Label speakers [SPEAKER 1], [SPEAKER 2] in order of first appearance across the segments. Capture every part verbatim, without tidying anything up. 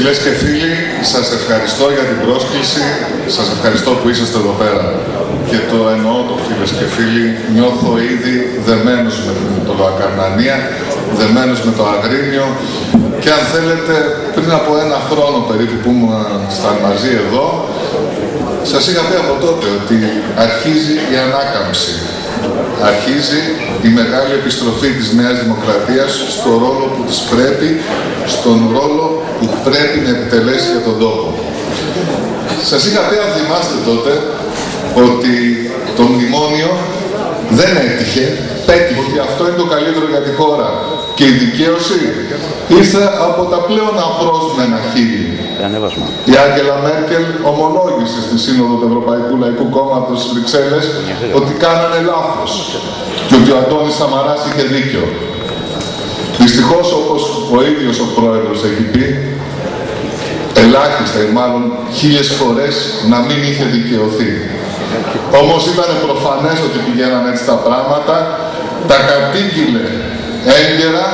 [SPEAKER 1] Φίλες και φίλοι, σας ευχαριστώ για την πρόσκληση, σας ευχαριστώ που είσαστε εδώ πέρα. Και το εννοώ το φίλες και φίλοι, νιώθω ήδη δεμένος με το Ακαρνανία, δεμένος με το Αγρίνιο και αν θέλετε πριν από ένα χρόνο περίπου που ήμασταν μαζί εδώ, σας είχα πει από τότε ότι αρχίζει η ανάκαμψη. Αρχίζει η μεγάλη επιστροφή της Νέας Δημοκρατίας στο ρόλο που της πρέπει, στον ρόλο που πρέπει να επιτελέσει για τον τόπο. Σας είχα πει, αν θυμάστε τότε, ότι το μνημόνιο δεν έτυχε, πέτυχε, ότι αυτό είναι το καλύτερο για τη χώρα. Και η δικαίωση ήρθε από τα πλέον απρόσμενα χείλη. Η Άγγελα Μέρκελ ομολόγησε στη Σύνοδο του Ευρωπαϊκού Λαϊκού Κόμματος στις Βρυξέλλες ότι κάνανε λάθος και ότι ο Αντώνης Σαμαράς είχε δίκιο. Δυστυχώς, όπως ο ίδιος ο πρόεδρος έχει πει, ελάχιστα ή μάλλον χίλιες φορές να μην είχε δικαιωθεί. Όμως ήταν προφανές ότι πηγαίναν έτσι τα πράγματα, τα κατήγγειλε έγκαιρα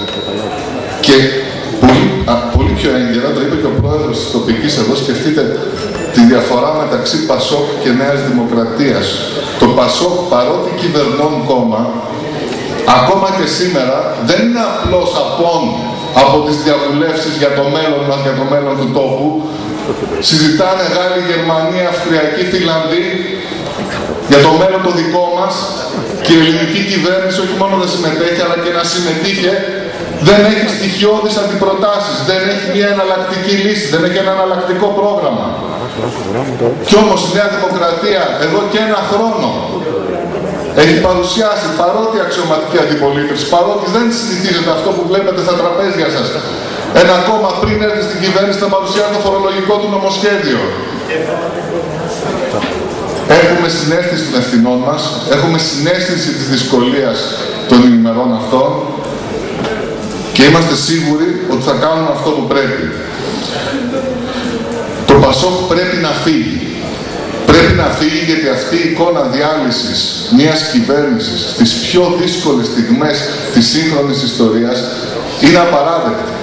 [SPEAKER 1] και πολύ, α, πολύ πιο έγκαιρα, το είπε και ο πρόεδρος της τοπικής εδώ, σκεφτείτε τη διαφορά μεταξύ Πασόκ και Νέας Δημοκρατίας. Το Πασόκ, παρότι κυβερνών κόμμα, ακόμα και σήμερα δεν είναι απλώς απόν από τις διαβουλεύσεις για το μέλλον μας, για το μέλλον του τόπου. Συζητάνε Γάλλοι, Γερμανοί, Αυστριακοί, Φιλανδοί για το μέλλον το δικό μας και η ελληνική κυβέρνηση όχι μόνο δεν συμμετέχει αλλά και να συμμετείχε δεν έχει στοιχειώδεις αντιπροτάσεις, δεν έχει μια εναλλακτική λύση, δεν έχει ένα εναλλακτικό πρόγραμμα. Κι όμως η Νέα Δημοκρατία εδώ και ένα χρόνο έχει παρουσιάσει, παρότι αξιωματική αντιπολίτευση, παρότι δεν συνηθίζεται αυτό που βλέπετε στα τραπέζια σας, ένα κόμμα πριν έρθει στην κυβέρνηση θα παρουσιάσει το φορολογικό του νομοσχέδιο. Έχουμε συναίσθηση των ευθυνών μας, έχουμε συναίσθηση της δυσκολίας των ημερών αυτών και είμαστε σίγουροι ότι θα κάνουμε αυτό που πρέπει. Το Πασόκ πρέπει να φύγει. Πρέπει να φύγει γιατί αυτή η εικόνα διάλυσης μιας κυβέρνησης στις πιο δύσκολες στιγμές της σύγχρονης ιστορίας είναι απαράδεκτη.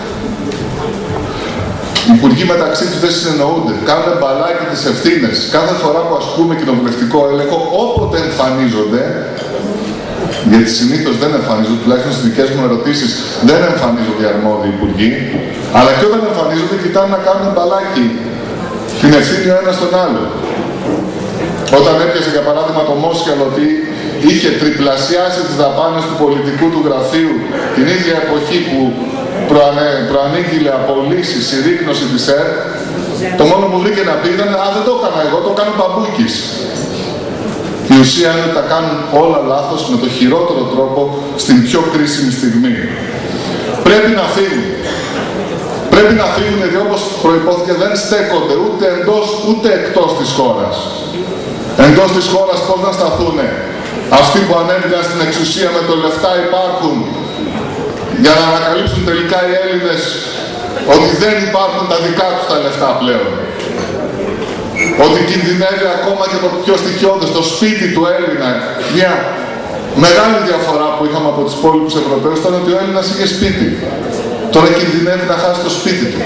[SPEAKER 1] Οι υπουργοί μεταξύ τους δεν συνεννοούνται, κάνουν μπαλάκι τις ευθύνες. Κάθε φορά που ασκούμε κοινοβουλευτικό έλεγχο, όποτε εμφανίζονται, γιατί συνήθως δεν εμφανίζονται, τουλάχιστον στις δικές μου ερωτήσεις δεν εμφανίζονται οι αρμόδιοι υπουργοί, αλλά και όταν εμφανίζονται κοιτάνε να κάνουν μπαλάκι την ευθύνη ο ένας τον άλλο. Όταν έπιασε για παράδειγμα το Μόσχελο ότι είχε τριπλασιάσει τις δαπάνες του πολιτικού του γραφείου την ίδια εποχή που προανε, προανήγγειλε απολύσεις, συρρίκνωση της ΕΡΤ, το μόνο που βρήκε να πει ήταν «Α, δεν το έκανα εγώ, το κάνω Μπαμπούκης». Η ουσία είναι ότι τα κάνουν όλα λάθος με το χειρότερο τρόπο στην πιο κρίσιμη στιγμή. Πρέπει να φύγουν. Πρέπει να φύγουν γιατί όπως προϋπόθηκε δεν στέκονται ούτε εντός ούτε εκτός της χώρας. Εντός της χώρας πώς να σταθούνε αυτοί που ανέβηκαν στην εξουσία με το λεφτά υπάρχουν για να ανακαλύψουν τελικά οι Έλληνες ότι δεν υπάρχουν τα δικά τους τα λεφτά πλέον. Ότι κινδυνεύει ακόμα και το πιο στοιχειώδες, το σπίτι του Έλληνα. Μια μεγάλη διαφορά που είχαμε από τους υπόλοιπους Ευρωπαίους ήταν ότι ο Έλληνας είχε σπίτι. Τώρα κινδυνεύει να χάσει το σπίτι του.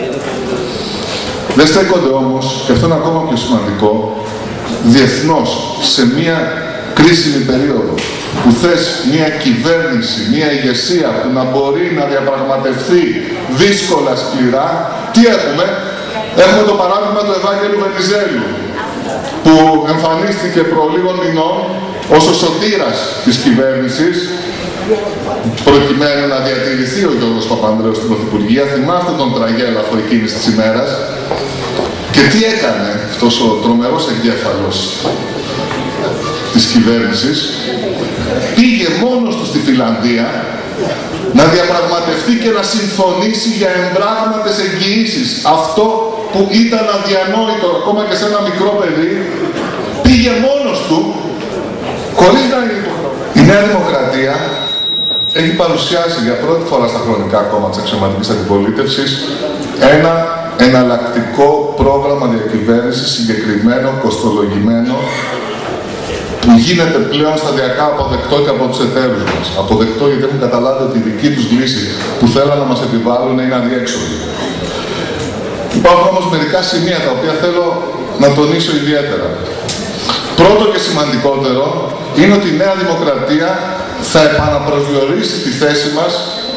[SPEAKER 1] Δεν στέκονται όμως, και αυτό είναι ακόμα πιο σημαντικό, διεθνώς, σε μια κρίσιμη περίοδο, που θες μια κυβέρνηση, μια ηγεσία που να μπορεί να διαπραγματευτεί δύσκολα, σκληρά, τι έχουμε? Έχουμε το παράδειγμα του Ευάγγελου Βενιζέλου, που εμφανίστηκε προ λίγων μηνών ως ο σωτήρας της κυβέρνησης, προκειμένου να διατηρηθεί ο Γιώργος Παπανδρέου στην Πρωθυπουργία. Θυμάστε τον τραγέλαφο εκείνης της ημέρας. Και τι έκανε αυτός ο τρομερός εγκέφαλος της κυβέρνησης? Πήγε μόνος του στη Φιλανδία να διαπραγματευτεί και να συμφωνήσει για εμπράγματες εγγυήσεις. Αυτό που ήταν αδιανόητο ακόμα και σε ένα μικρό παιδί, πήγε μόνος του, χωρίς να... Η Νέα Δημοκρατία έχει παρουσιάσει για πρώτη φορά στα χρονικά κόμματα της αξιωματικής αντιπολίτευσης ένα εναλλακτικό πρόγραμμα διακυβέρνησης, συγκεκριμένο, κοστολογημένο, που γίνεται πλέον σταδιακά αποδεκτό και από τους εταίρους μας. Αποδεκτό γιατί έχουν καταλάβει ότι η δική τους λύση που θέλουν να μας επιβάλλουν είναι αδιέξοδη. Υπάρχουν όμως μερικά σημεία τα οποία θέλω να τονίσω ιδιαίτερα. Πρώτο και σημαντικότερο είναι ότι η Νέα Δημοκρατία θα επαναπροσδιορίσει τη θέση μας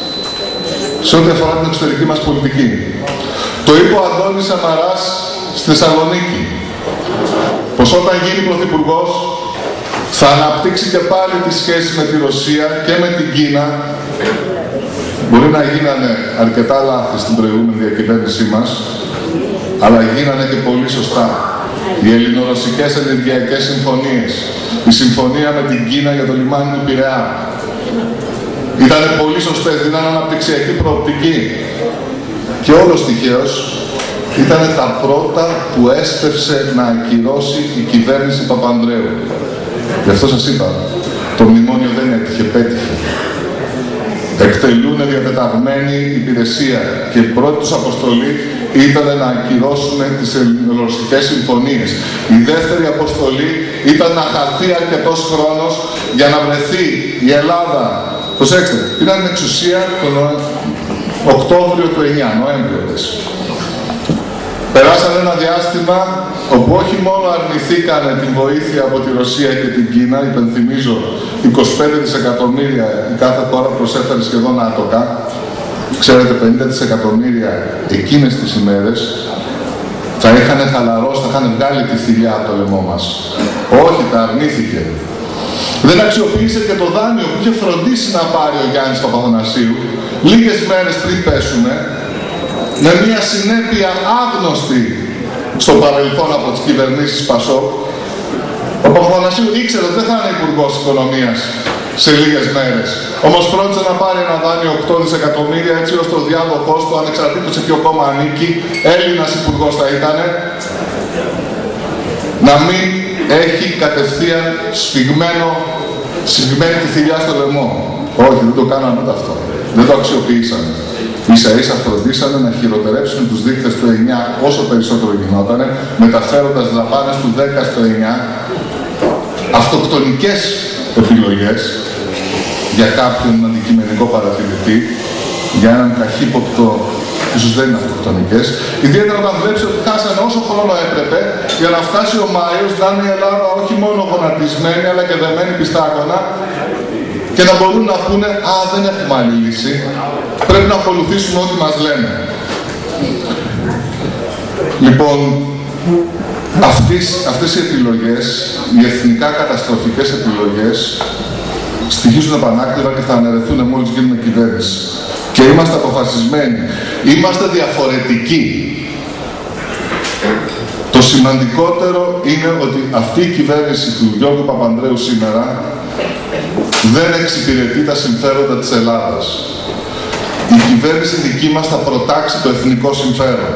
[SPEAKER 1] σε ό,τι αφορά την εξωτερική μας πολιτική. Το είπε ο Αντώνης Σαμαράς στη Θεσσαλονίκη, πως όταν γίνει πρωθυπουργός θα αναπτύξει και πάλι τις σχέσεις με τη Ρωσία και με την Κίνα. Μπορεί να γίνανε αρκετά λάθη στην προηγούμενη διακυβέρνησή μας, αλλά γίνανε και πολύ σωστά. Οι ελληνορωσικές ενεργειακές συμφωνίες, η συμφωνία με την Κίνα για το λιμάνι του Πειραιά, ήταν πολύ σωστές, δίνανε αναπτυξιακή προοπτική. Και όλος τυχαίως ήταν τα πρώτα που έστρεψε να ακυρώσει η κυβέρνηση Παπανδρέου. Γι' αυτό σας είπα, το μνημόνιο δεν έτυχε, πέτυχε. Εκτελούν διατεταγμένη υπηρεσία και η πρώτη τους αποστολή ήταν να ακυρώσουν τις ελληνορωσικές συμφωνίες. Η δεύτερη αποστολή ήταν να χαθεί αρκετός χρόνος για να βρεθεί η Ελλάδα. Προσέξτε, πήραν την εξουσία τον Οκτώβριο του εννιά, Νοέμβριο της. Περάσαν ένα διάστημα όπου όχι μόνο αρνηθήκανε την βοήθεια από τη Ρωσία και την Κίνα, υπενθυμίζω είκοσι πέντε δισεκατομμύρια η κάθε χώρα προσέφερε σχεδόν άτοκα, ξέρετε πενήντα δισεκατομμύρια εκείνες τις ημέρες θα είχαν χαλαρώσει, θα είχαν βγάλει τη θηλιά από το λαιμό μας. Όχι, τα αρνήθηκε. Δεν αξιοποίησε και το δάνειο που είχε φροντίσει να πάρει ο Γιάννης Παπαθανασίου λίγες μέρες πριν πέσουμε, με μια συνέπεια άγνωστη στο παρελθόν από τις κυβερνήσεις Πασόκ. Ο Παπαθανασίου ήξερε ότι δεν θα είναι υπουργός οικονομίας σε λίγες μέρες. Όμως φρόντισε να πάρει ένα δάνειο οκτώ δισεκατομμύρια έτσι ώστε ο διάδοχός του, ανεξαρτήτως σε ποιο κόμμα ανήκει, Έλληνας υπουργός θα ήταν, να μην έχει κατευθείαν σφιγμένο, σφιγμένη τη θηλιά στο λαιμό. Όχι, δεν το κάνανε ούτε αυτό. Δεν το αξιοποιήσανε. Ίσα ίσα φροντίσανε να χειροτερέψουν τους δείκτες του εννιά όσο περισσότερο γινότανε, μεταφέροντας δαπάνες του δέκα στο εννιά, αυτοκτονικές επιλογές για κάποιον αντικειμενικό παρατηρητή, για έναν καχύποπτο, ίσως δεν είναι αυτοκτονικές, ιδιαίτερα όταν βλέπεις ότι χάσανε όσο χρόνο έπρεπε για να φτάσει ο Μάιος να είναι η Ελλάδα όχι μόνο γονατισμένη αλλά και δεμένη πιστάκωνα και να μπορούν να πούνε «Α, δεν έχουμε άλλη λύση, πρέπει να ακολουθήσουμε ό,τι μας λένε». Λοιπόν, αυτές, αυτές οι επιλογές, οι εθνικά καταστροφικές επιλογές, στοιχίζουν επανάκληβα και θα αναιρεθούν μόλις γίνουμε κυβέρνηση. Και είμαστε αποφασισμένοι. Είμαστε διαφορετικοί. Το σημαντικότερο είναι ότι αυτή η κυβέρνηση του Γιώργου Παπανδρέου σήμερα δεν εξυπηρετεί τα συμφέροντα της Ελλάδας. Η κυβέρνηση δική μας θα προτάξει το εθνικό συμφέρον.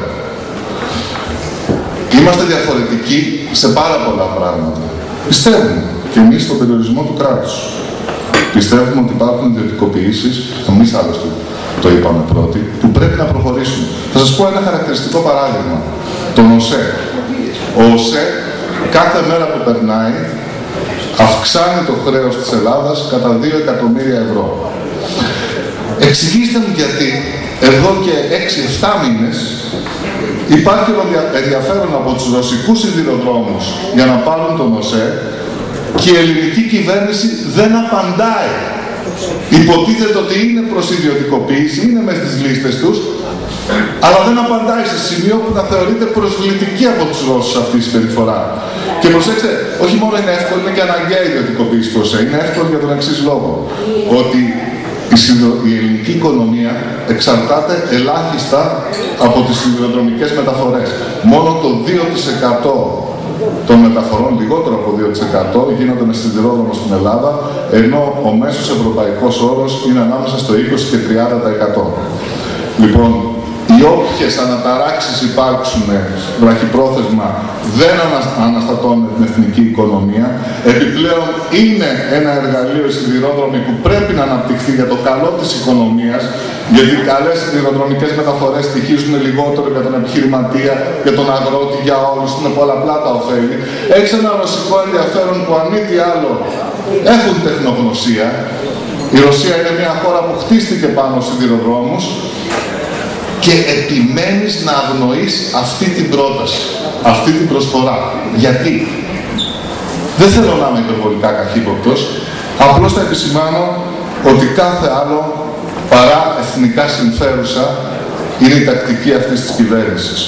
[SPEAKER 1] Είμαστε διαφορετικοί σε πάρα πολλά πράγματα. Πιστεύουμε και εμείς στον περιορισμό του κράτους. Πιστεύουμε ότι υπάρχουν ιδιωτικοποιήσεις, εμείς άλλωστε το είπαμε πρώτοι, που πρέπει να προχωρήσουν. Θα σας πω ένα χαρακτηριστικό παράδειγμα. Τον ΟΣΕ. Ο ΟΣΕ κάθε μέρα που περνάει αυξάνει το χρέος της Ελλάδας κατά δύο εκατομμύρια ευρώ. Εξηγήστε μου γιατί εδώ και έξι εφτά μήνες υπάρχει ενδιαφέρον από τους ρωσικούς σιδηροδρόμους για να πάρουν τον ΟΣΕ και η ελληνική κυβέρνηση δεν απαντάει. Υποτίθεται ότι είναι προς ιδιωτικοποίηση, είναι μες στις λίστες τους, αλλά δεν απαντάει σε σημείο που θα θεωρείται προσβλητική από τους Ρώσους αυτή η συμπεριφορά. Και προσέξτε, όχι μόνο είναι εύκολο, είναι και αναγκαία η ιδιωτικοποίηση του ΟΣΕ. Είναι εύκολο για τον εξής λόγο. Ότι η ελληνική οικονομία εξαρτάται ελάχιστα από τις σιδηροδρομικές μεταφορές. Μόνο το δύο τοις εκατό των μεταφορών, λιγότερο από δύο τοις εκατό, γίνονται με σιδηρόδρομο στην Ελλάδα, ενώ ο μέσος ευρωπαϊκός όρος είναι ανάμεσα στο είκοσι και τριάντα τοις εκατό. Λοιπόν, οι όποιες αναταράξεις υπάρξουν βραχυπρόθεσμα δεν αναστατώνουν την εθνική οικονομία. Επιπλέον είναι ένα εργαλείο η σιδηρόδρομη που πρέπει να αναπτυχθεί για το καλό της οικονομίας, γιατί καλές σιδηροδρομικές μεταφορές στοιχίζουν λιγότερο για τον επιχειρηματία, για τον αγρότη, για όλους, είναι πολλαπλά τα ωφέλη. Έχει ένα ρωσικό ενδιαφέρον που αν μη τι άλλο έχουν τεχνογνωσία. Η Ρωσία είναι μια χώρα που χτίστηκε πάνω στους σιδηροδρόμους. και επιμένεις να αγνοείς αυτή την πρόταση, αυτή την προσφορά. Γιατί? Δεν θέλω να είμαι υπερβολικά καχύποπτος, απλώς θα επισημάνω ότι κάθε άλλο παρά εθνικά συμφέρουσα είναι η τακτική αυτής της κυβέρνησης.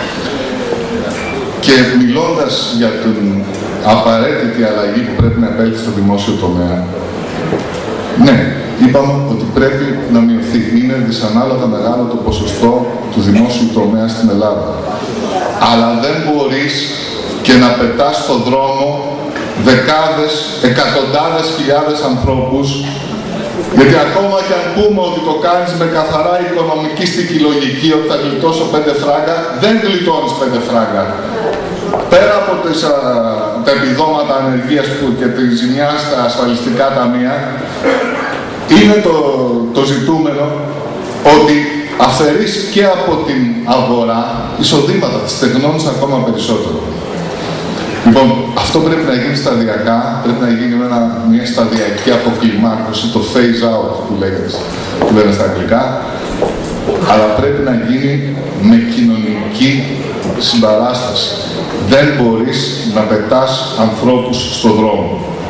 [SPEAKER 1] Και μιλώντας για την απαραίτητη αλλαγή που πρέπει να επέλθει στο δημόσιο τομέα, ναι, είπαμε ότι πρέπει να μειωθεί. Είναι δυσανάλογα μεγάλο το ποσοστό του δημόσιου τομέα στην Ελλάδα. Αλλά δεν μπορείς και να πετάς στον δρόμο δεκάδες, εκατοντάδες χιλιάδες ανθρώπους, γιατί ακόμα και αν πούμε ότι το κάνεις με καθαρά οικονομικίστικη λογική, ότι θα γλιτώσω πέντε φράγκα, δεν γλιτώνεις πέντε φράγκα. Πέρα από τις, α, τα επιδόματα ανεργίας που και τη ζημιά στα ασφαλιστικά ταμεία, είναι το, το ζητούμενο ότι αφαιρείς και από την αγορά εισοδήματα, τις στεγνώνεις ακόμα περισσότερο. Λοιπόν, αυτό πρέπει να γίνει σταδιακά, πρέπει να γίνει με ένα, μια σταδιακή αποκλιμάκωση, το phase out που λέγεται, που λένε στα αγγλικά, αλλά πρέπει να γίνει με κοινωνική συμπαράσταση. Δεν μπορείς να πετάς ανθρώπους στον δρόμο.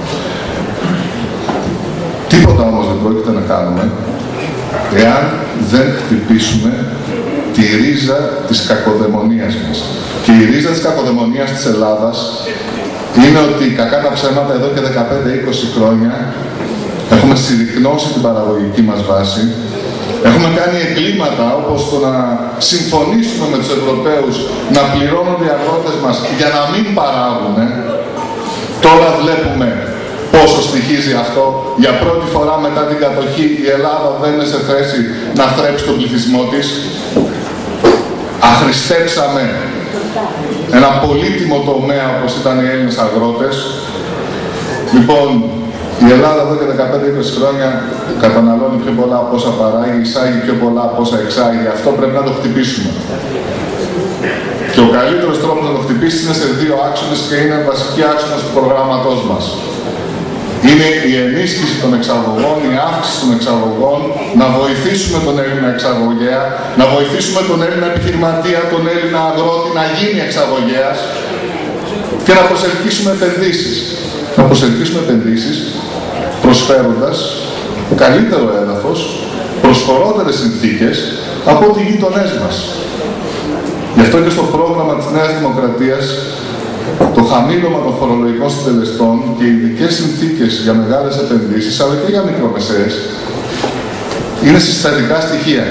[SPEAKER 1] Τίποτα όμως δεν πρόκειται να κάνουμε εάν δεν χτυπήσουμε τη ρίζα της κακοδαιμονίας μας. Και η ρίζα της κακοδαιμονίας της Ελλάδας είναι ότι κακά τα ψέματα εδώ και δεκαπέντε με είκοσι χρόνια έχουμε συρρυκνώσει την παραγωγική μας βάση, έχουμε κάνει εγκλήματα όπως το να συμφωνήσουμε με τους Ευρωπαίους να πληρώνονται οι αγρότες μας για να μην παράγουν. Τώρα βλέπουμε πόσο στοιχίζει αυτό. Για πρώτη φορά μετά την κατοχή η Ελλάδα δεν είναι σε θέση να θρέψει τον πληθυσμό της. Αχρηστέψαμε ένα πολύτιμο τομέα όπως ήταν οι Έλληνες αγρότες. Λοιπόν, η Ελλάδα εδώ και δεκαπέντε με είκοσι χρόνια καταναλώνει πιο πολλά από όσα παράγει, εισάγει πιο πολλά από όσα εξάγει. Αυτό πρέπει να το χτυπήσουμε. Και ο καλύτερος τρόπος να το χτυπήσει είναι σε δύο άξονες και είναι βασική άξονας του προγράμματός μας. Είναι η ενίσχυση των εξαγωγών, η αύξηση των εξαγωγών, να βοηθήσουμε τον Έλληνα εξαγωγέα, να βοηθήσουμε τον Έλληνα επιχειρηματία, τον Έλληνα αγρότη να γίνει εξαγωγέας και να προσελκύσουμε επενδύσεις. Να προσελκύσουμε επενδύσεις προσφέροντας καλύτερο έδαφος, προσφορότερες συνθήκες από ό,τι οι γείτονές μας. Γι' αυτό και στο πρόγραμμα της Νέας Δημοκρατίας το χαμήλωμα των φορολογικών συντελεστών και οι ειδικές συνθήκες για μεγάλες επενδύσεις, αλλά και για μικρομεσαίες, είναι συστατικά στοιχεία.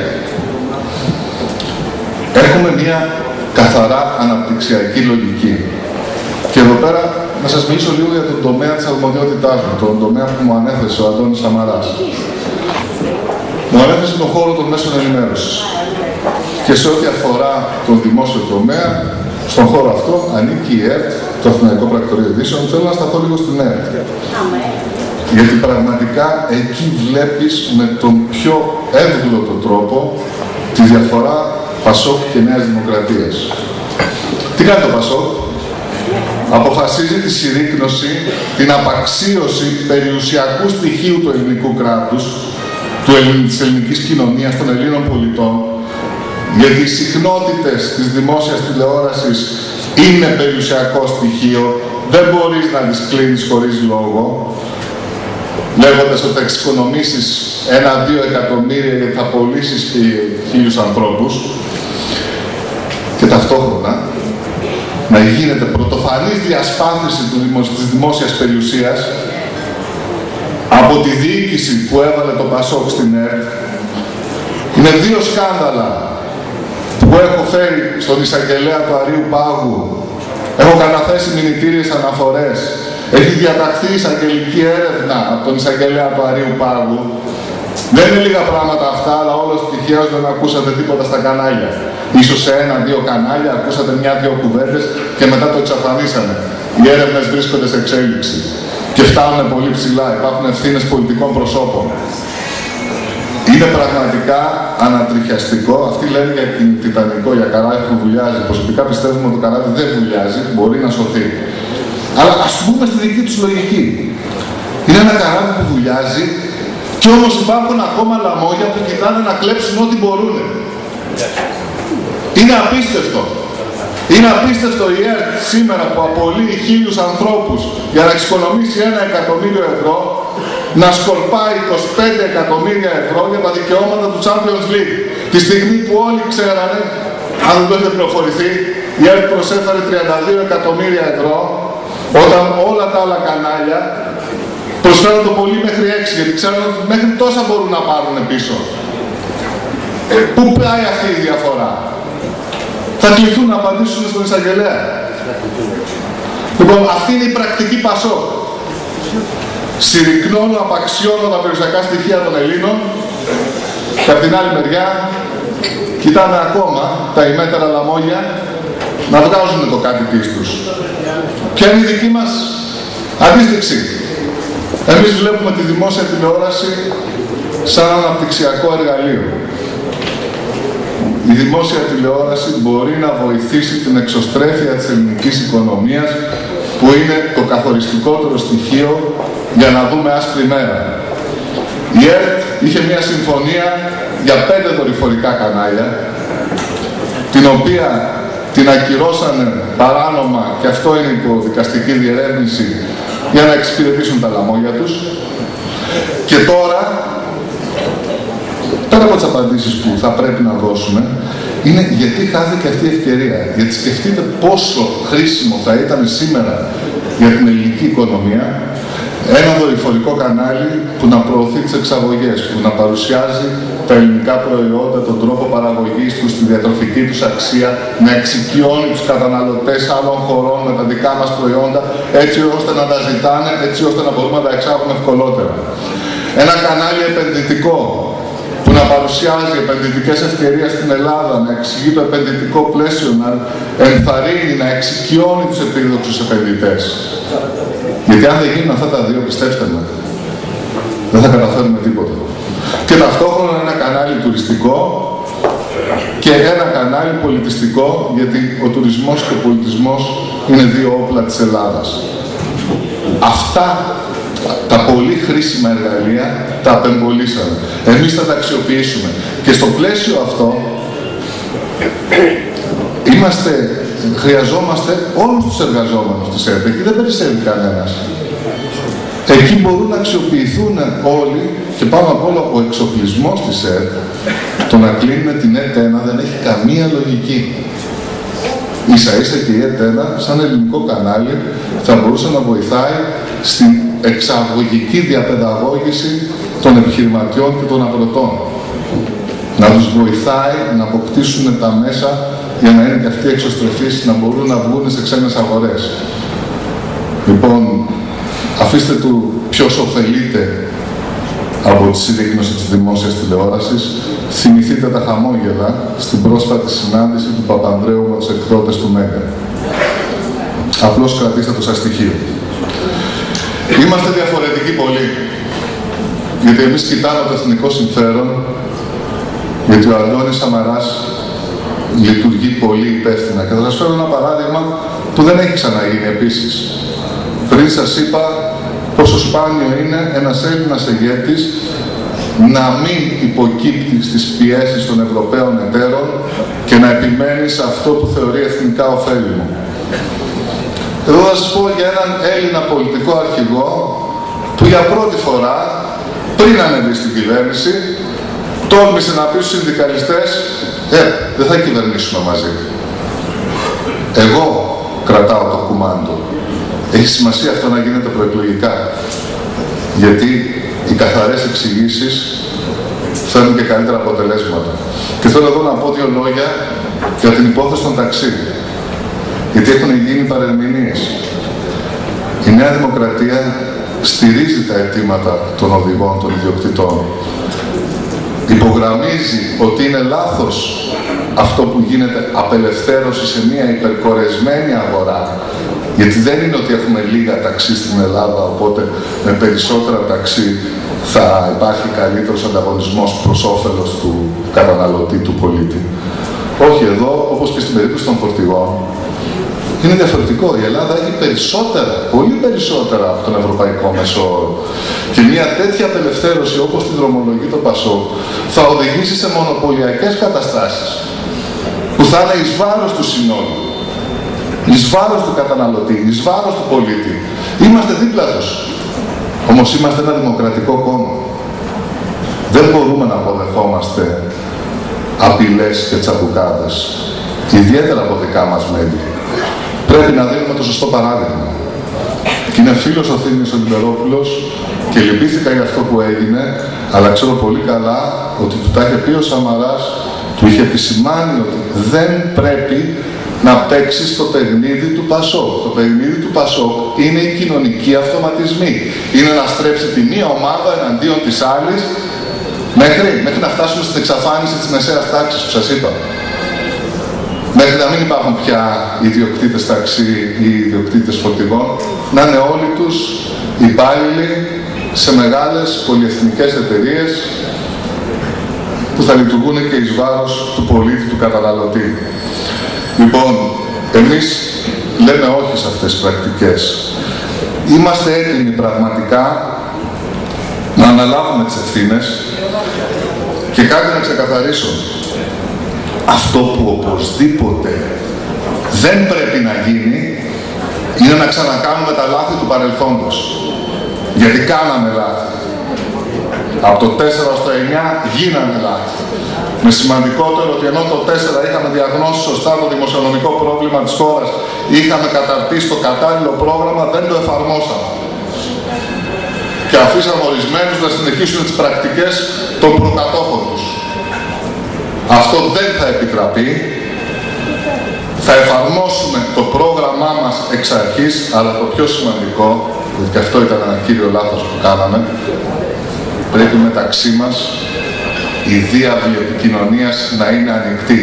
[SPEAKER 1] Έχουμε μια καθαρά αναπτυξιακή λογική. Και εδώ πέρα να σας μιλήσω λίγο για τον τομέα της αρμοδιότητάς μου, τον τομέα που μου ανέθεσε ο Αντώνης Σαμαράς. Μου ανέθεσε τον χώρο των μέσων ενημέρωσης. Και σε ό,τι αφορά τον δημόσιο τομέα, στον χώρο αυτό ανήκει η ΕΡΤ, το Αθηναϊκό Πρακτορείο Ειδήσεων. Θέλω να σταθώ λίγο στην ΕΡΤ. Γιατί πραγματικά εκεί βλέπεις με τον πιο εύγλωτο τρόπο τη διαφορά Πασόκ και Νέας Δημοκρατίας. Τι κάνει το Πασόκ? Αποφασίζει τη συρρίκνωση, την απαξίωση περιουσιακού στοιχείου του ελληνικού κράτους, του ελλην... της ελληνικής κοινωνίας, των Ελλήνων πολιτών, γιατί οι συχνότητες της δημόσιας τηλεόρασης είναι περιουσιακό στοιχείο, δεν μπορείς να τις κλείνεις χωρίς λόγο, λέγοντας ότι θα εξοικονομήσεις ένα-δύο εκατομμύρια γιατί θα πωλήσεις και χίλιους ανθρώπους, και ταυτόχρονα να γίνεται πρωτοφανής διασπάθηση του δημο... της δημόσιας περιουσίας από τη διοίκηση που έβαλε το Πασόκ στην ΕΡΤ. Είναι δύο σκάνδαλα που έχω φέρει στον εισαγγελέα του Αρείου Πάγου. Έχω καταθέσει μηνυτήριες αναφορές. Έχει διαταχθεί εισαγγελική έρευνα από τον εισαγγελέα του Αρείου Πάγου. Δεν είναι λίγα πράγματα αυτά, αλλά όλος τυχαίως δεν ακούσατε τίποτα στα κανάλια. Ίσως σε ένα-δύο κανάλια ακούσατε μια-δυο κουβέντες και μετά το εξαφανίσανε. Οι έρευνες βρίσκονται σε εξέλιξη και φτάνουν πολύ ψηλά. Υπάρχουν ευθύνες πολιτικών προσώπων. Είναι πραγματικά ανατριχιαστικό. Αυτοί λένε για την Τιτανικό, για καράβι που βουλιάζει. Προσωπικά πιστεύουμε ότι το καράβι δεν βουλιάζει, μπορεί να σωθεί. Αλλά ας πούμε στη δική τους λογική. Είναι ένα καράβι που βουλιάζει και όμως υπάρχουν ακόμα λαμόγια που κοιτάνε να κλέψουν ό,τι μπορούν. Είναι απίστευτο. Είναι απίστευτο η ΕΡΤ σήμερα που απολύει χίλιους ανθρώπους για να εξοικονομήσει ένα εκατομμύριο ευρώ να σκορπάει είκοσι πέντε εκατομμύρια ευρώ για τα δικαιώματα του Champions League. Τη στιγμή που όλοι ξέρανε, αν δεν το έχετε πληροφορηθεί, η ΕΡΤ προσέφερε τριάντα δύο εκατομμύρια ευρώ όταν όλα τα άλλα κανάλια προσφέρουν το πολύ μέχρι έξι, γιατί ξέρουν ότι μέχρι τόσα μπορούν να πάρουν πίσω. Πού πάει αυτή η διαφορά? Θα κληθούν να απαντήσουν στον εισαγγελέα. Λοιπόν, αυτή είναι η πρακτική Πασόκ. Συρρυκνώνω, απαξιώνω τα περιουσιακά στοιχεία των Ελλήνων και από την άλλη μεριά κοιτάμε ακόμα τα ημέτερα λαμόγια να βγάζουν το κάτι της τους. Ποια είναι η δική μας αντίστοιξη? Εμείς βλέπουμε τη δημόσια τηλεόραση σαν αναπτυξιακό εργαλείο. Η δημόσια τηλεόραση μπορεί να βοηθήσει την εξωστρέφεια της ελληνικής οικονομίας, που είναι το καθοριστικότερο στοιχείο για να δούμε άσπρη μέρα. Η ΕΡΤ είχε μια συμφωνία για πέντε δορυφορικά κανάλια, την οποία την ακυρώσανε παράνομα, και αυτό είναι υπό δικαστική διερεύνηση, για να εξυπηρετήσουν τα λαμόγια τους. Και τώρα, πέρα από τις απαντήσεις που θα πρέπει να δώσουμε, είναι γιατί χάθηκε αυτή η ευκαιρία. Γιατί σκεφτείτε πόσο χρήσιμο θα ήταν σήμερα για την ελληνική οικονομία ένα δορυφορικό κανάλι που να προωθεί τις εξαγωγές, που να παρουσιάζει τα ελληνικά προϊόντα, τον τρόπο παραγωγής τους, τη διατροφική τους αξία, να εξοικειώνει τους καταναλωτές άλλων χωρών με τα δικά μας προϊόντα, έτσι ώστε να τα ζητάνε, έτσι ώστε να μπορούμε να τα εξάγουμε ευκολότερα. Ένα κανάλι επενδυτικό που να παρουσιάζει επενδυτικές ευκαιρίες στην Ελλάδα, να εξηγεί το επενδυτικό πλαίσιο, να ενθαρρύνει, να εξοικειώνει τους επίδοξους επενδυτές. Γιατί αν δεν γίνουν αυτά τα δύο, πιστέψτε με, δεν θα καταφέρουμε τίποτα. Και ταυτόχρονα ένα κανάλι τουριστικό και ένα κανάλι πολιτιστικό, γιατί ο τουρισμός και ο πολιτισμός είναι δύο όπλα της Ελλάδας. Αυτά τα πολύ χρήσιμα εργαλεία τα απεμπολίσαμε. Εμείς θα τα αξιοποιήσουμε. Και στο πλαίσιο αυτό είμαστε, χρειαζόμαστε όλους τους εργαζόμενους της ΕΡΤ. Εκεί δεν περισσεύει κανένας. Εκεί μπορούν να αξιοποιηθούν όλοι, και πάνω απ' όλα ο εξοπλισμός της ΕΡΤ. Το να κλείνουμε την ΕΡΤ ένα δεν έχει καμία λογική. Ίσα ίσα και η ΕΡΤ ένα, σαν ελληνικό κανάλι, θα μπορούσε να βοηθάει στην εξαγωγική διαπαιδαγώγηση των επιχειρηματιών και των αγροτών. Να τους βοηθάει να αποκτήσουν τα μέσα για να είναι και αυτοί εξωστρεφείς, να μπορούν να βγουν σε ξένες αγορές. Λοιπόν, αφήστε του ποιος ωφελείται από τη συρρίκνωση της δημόσιας τηλεόρασης. Θυμηθείτε τα χαμόγελα στην πρόσφατη συνάντηση του Παπανδρέου με τους εκδότες του Μέγκα. Απλώς κρατήστε το σαν στοιχείο. Είμαστε διαφορετικοί πολύ. Γιατί εμείς κοιτάμε το εθνικό συμφέρον, γιατί ο Αντώνης Σαμαράς λειτουργεί πολύ υπεύθυνα. Και θα σας φέρω ένα παράδειγμα που δεν έχει ξαναγίνει επίσης. Πριν σας είπα πόσο σπάνιο είναι ένας Έλληνας ηγέτης να μην υποκύπτει στις πιέσεις των Ευρωπαίων εταίρων και να επιμένει σε αυτό που θεωρεί εθνικά ωφέλιμο. Εδώ θα σας πω για έναν Έλληνα πολιτικό αρχηγό που για πρώτη φορά, πριν ανεβεί στην κυβέρνηση, τόλμησε να πει στους συνδικαλιστές «Ε, δεν θα κυβερνήσουμε μαζί. Εγώ κρατάω το κουμάντο». Έχει σημασία αυτό να γίνεται προεκλογικά, γιατί οι καθαρές εξηγήσεις φέρνουν και καλύτερα αποτελέσματα. Και θέλω εδώ να πω δύο λόγια για την υπόθεση των ταξί, γιατί έχουν γίνει παρερμηνίες. Η Νέα Δημοκρατία στηρίζει τα αιτήματα των οδηγών, των ιδιοκτητών. Υπογραμμίζει ότι είναι λάθος αυτό που γίνεται απελευθέρωση σε μια υπερκορεσμένη αγορά. Γιατί δεν είναι ότι έχουμε λίγα ταξί στην Ελλάδα, οπότε με περισσότερα ταξί θα υπάρχει καλύτερος ανταγωνισμός προς όφελος του καταναλωτή, του πολίτη. Όχι, εδώ, όπως και στην περίπτωση των φορτηγών, είναι διαφορετικό. Η Ελλάδα έχει περισσότερα, πολύ περισσότερα από τον ευρωπαϊκό μέσο όρο. Και μια τέτοια απελευθέρωση όπως την δρομολογεί το ΠΑΣΟΚ θα οδηγήσει σε μονοπωλιακές καταστάσεις που θα είναι εις βάρος του συνόλου, εις βάρος του καταναλωτή, εις βάρος του πολίτη. Είμαστε δίπλα τους. Όμως είμαστε ένα δημοκρατικό κόμμα. Δεν μπορούμε να αποδεχόμαστε απειλές και τσαμπουκάδες, ιδιαίτερα από δικά μας μέλη. Πρέπει να δίνουμε το σωστό παράδειγμα. Και είναι φίλος ο Θήμιος ο Λιμπερόπουλος και λυπήθηκα για αυτό που έγινε, αλλά ξέρω πολύ καλά ότι του τα είχε πει ο Σαμαράς, του είχε επισημάνει ότι δεν πρέπει να παίξει στο παιχνίδι του ΠΑΣΟΚ. Το παιχνίδι του ΠΑΣΟΚ είναι οι κοινωνικοί αυτοματισμοί. Είναι να στρέψει τη μία ομάδα εναντίον της άλλης μέχρι, μέχρι να φτάσουμε στην εξαφάνιση της μεσαίας τάξης που σας είπα. Μέχρι να μην υπάρχουν πια ιδιοκτήτες ταξί ή ιδιοκτήτες φορτηγών, να είναι όλοι τους υπάλληλοι σε μεγάλες πολυεθνικές εταιρείες που θα λειτουργούν και εις βάρος του πολίτη, του καταναλωτή. Λοιπόν, εμείς λέμε όχι σε αυτές τις πρακτικές. Είμαστε έτοιμοι πραγματικά να αναλάβουμε τις ευθύνες και κάτι να ξεκαθαρίσω. Αυτό που οπωσδήποτε δεν πρέπει να γίνει είναι να ξανακάνουμε τα λάθη του παρελθόντος. Γιατί κάναμε λάθη. Από το τέσσερα στο εννιά γίνανε λάθη. Με σημαντικότερο ότι ενώ το τέσσερα είχαμε διαγνώσει σωστά το δημοσιονομικό πρόβλημα της χώρας, είχαμε καταρτήσει το κατάλληλο πρόγραμμα, δεν το εφαρμόσαμε. Και αφήσαμε ορισμένους να συνεχίσουν τις πρακτικές των προκατόχων τους. Αυτό δεν θα επιτραπεί. Θα εφαρμόσουμε το πρόγραμμά μας εξ αρχής, αλλά το πιο σημαντικό, γιατί αυτό ήταν ένα κύριο λάθος που κάναμε, πρέπει μεταξύ μας η διάβλη επικοινωνίας να είναι ανοιχτή.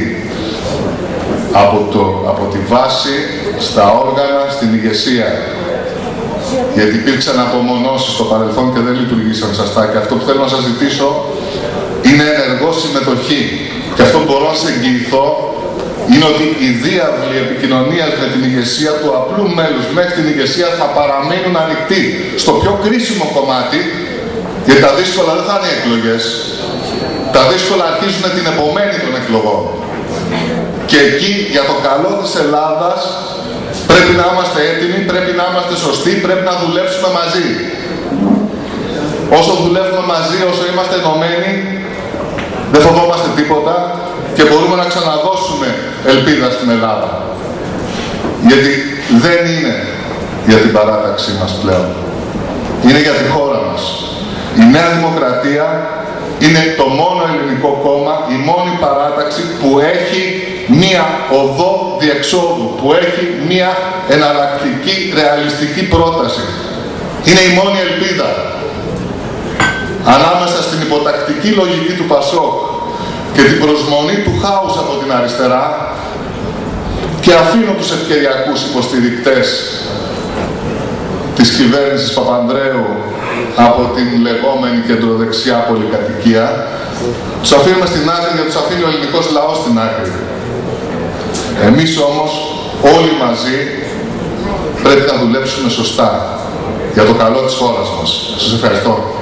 [SPEAKER 1] Από, το, από τη βάση, στα όργανα, στην ηγεσία. Γιατί υπήρξαν απομονώσεις στο παρελθόν και δεν λειτουργήσαν σωστά. Και αυτό που θέλω να σας ζητήσω είναι ενεργό συμμετοχή. Και αυτό που μπορώ να σας εγγυηθώ είναι ότι οι διάβλοι επικοινωνίας με την ηγεσία του απλού μέλους μέχρι την ηγεσία θα παραμείνουν ανοιχτοί. Στο πιο κρίσιμο κομμάτι, γιατί τα δύσκολα δεν θα είναι οι εκλογές. Τα δύσκολα αρχίζουν την επομένη των εκλογών. Και εκεί, για το καλό της Ελλάδας, πρέπει να είμαστε έτοιμοι, πρέπει να είμαστε σωστοί, πρέπει να δουλέψουμε μαζί. Όσο δουλεύουμε μαζί, όσο είμαστε ενωμένοι, δεν φοβόμαστε τίποτα και μπορούμε να ξαναδώσουμε ελπίδα στην Ελλάδα. Γιατί δεν είναι για την παράταξή μας πλέον. Είναι για τη χώρα μας. Η Νέα Δημοκρατία είναι το μόνο ελληνικό κόμμα, η μόνη παράταξη που έχει μία οδό διεξόδου, που έχει μία εναλλακτική, ρεαλιστική πρόταση. Είναι η μόνη ελπίδα. Ανάμεσα στην υποτακτική λογική του ΠΑΣΟΚ και την προσμονή του χάους από την αριστερά, και αφήνω τους ευκαιριακούς υποστηρικτές της κυβέρνησης Παπανδρέου από την λεγόμενη κεντροδεξιά πολυκατοικία, τους αφήνουμε στην άκρη γιατί τους αφήνει ο ελληνικός λαός στην άκρη. Εμείς όμως όλοι μαζί πρέπει να δουλέψουμε σωστά για το καλό της χώρας μας. Σας ευχαριστώ.